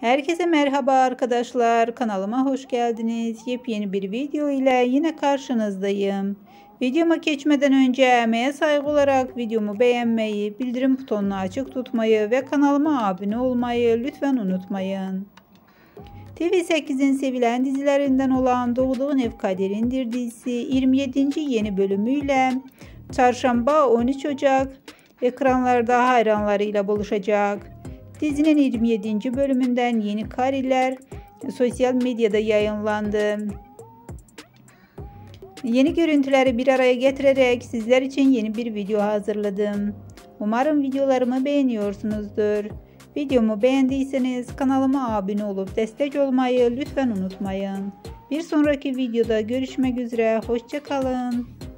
Herkese merhaba arkadaşlar. Kanalıma hoş geldiniz. Yepyeni bir video ile yine karşınızdayım. Videoma geçmeden önce emeğe saygı olarak videomu beğenmeyi, bildirim butonunu açık tutmayı ve kanalıma abone olmayı lütfen unutmayın. TV8'in sevilen dizilerinden olan Doğduğun Ev Kaderindir dizisi 27. yeni bölümüyle çarşamba 13 Ocak ekranlarda hayranlarıyla buluşacak. Dizinin 27. bölümünden yeni kareler sosyal medyada yayınlandı. Yeni görüntüleri bir araya getirerek sizler için yeni bir video hazırladım. Umarım videolarımı beğeniyorsunuzdur. Videomu beğendiyseniz kanalıma abone olup destek olmayı lütfen unutmayın. Bir sonraki videoda görüşmek üzere. Hoşça kalın.